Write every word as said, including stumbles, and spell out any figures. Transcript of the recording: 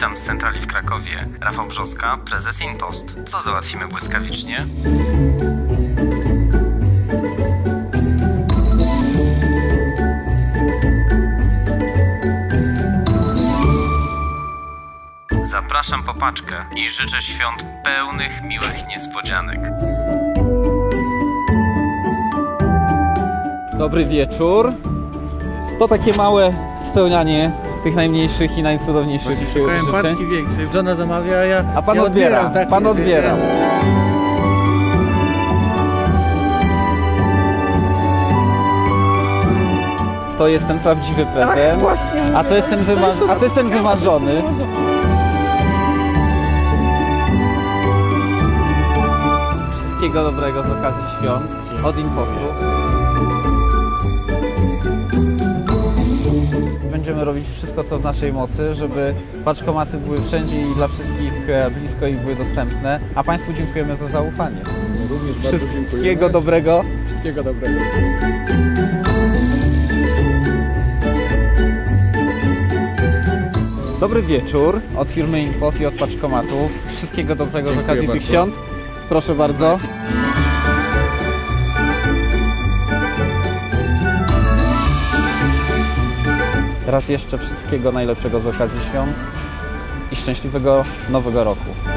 Witam z centrali w Krakowie. Rafał Brzoska, prezes InPost. Co załatwimy błyskawicznie? Zapraszam po paczkę i życzę świąt pełnych miłych niespodzianek. Dobry wieczór. To takie małe spełnianie tych najmniejszych i najcudowniejszych życzeń. Szukałem paczki większej. Żona zamawia, a ja A pan ja odbiera, odbieram, tak, pan odbiera. To jest ten prawdziwy prezent, Tak, właśnie. a to jest ten, wyma a to jest ten wymarzony. Wszystkiego dobrego z okazji świąt od InPostu. Będziemy robić wszystko, co w naszej mocy, żeby paczkomaty były wszędzie i dla wszystkich blisko i były dostępne. A Państwu dziękujemy za zaufanie. Również bardzo Wszystkiego dziękujemy. dobrego. Wszystkiego dobrego. Dobry wieczór od firmy InPost i od paczkomatów. Wszystkiego dobrego z okazji bardzo. tych świąt. Proszę bardzo. Raz jeszcze wszystkiego najlepszego z okazji świąt i szczęśliwego Nowego Roku.